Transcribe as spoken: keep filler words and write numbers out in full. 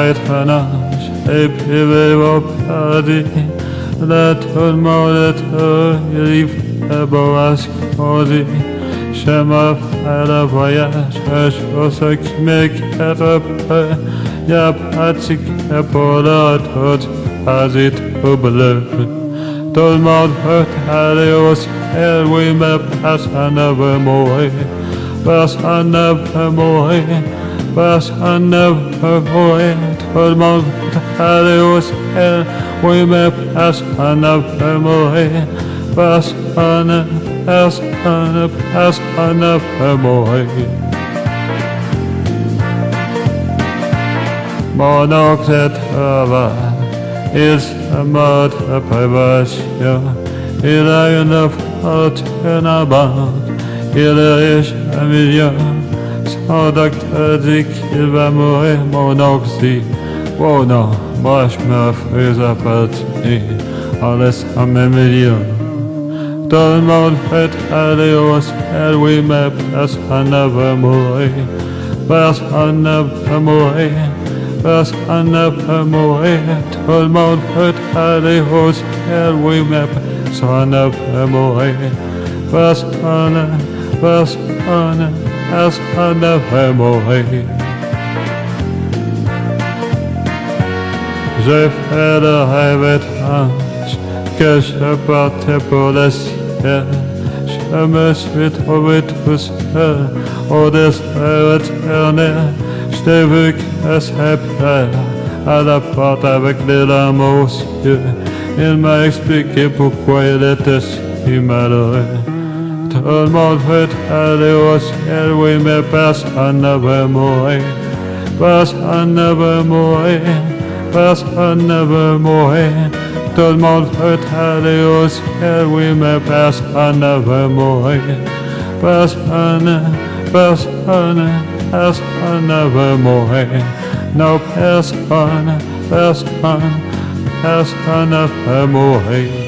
étrange et privé au paradis, de tout le monde il fait beau à ce qu'on dit. Je me fais le voyage, chose qui m'éclaire peu, y'a pas de ticket pour le tout, pas du tout bleu. Tout le monde veut aller au ciel, oui, mais personne ne veut mourir. Personne ne veut mourir, personne ne veut mourir. Tout le monde veut aller au ciel, oui, mais personne ne veut mourir. Personne, personne, personne ne veut mourir. Mon oncle travaille, il se mode de prévention. Il a une fortune à banque, il est riche à million. Son docteur dit qu'il va mourir, mon oncle dit, oh non, moi je me fais appartenir en laissant mes millions. Tout le monde veut aller au ciel, oui, mais personne ne veut mourir. Personne ne veut mourir, personne ne veut mourir. Tout le monde veut aller au ciel, oui, mais personne ne veut mourir. Personne, personne, personne ne veut mourir. J'ai fait le rêve étrange que je partais pour le ciel. Je me suis trouvé tout seul au désert éternel. Je t'ai vu casser plein à la porte avec des larmes aux yeux. Il m'a expliqué pourquoi il était si malheureux. Tout le monde veut aller au ciel, oui, mais personne ne veut mourir. Personne ne veut mourir, personne ne veut mourir. Tout le monde veut aller au ciel, oui, mais personne ne veut mourir. Personne, personne, personne ne veut mourir. Non, personne, personne, personne ne veut mourir.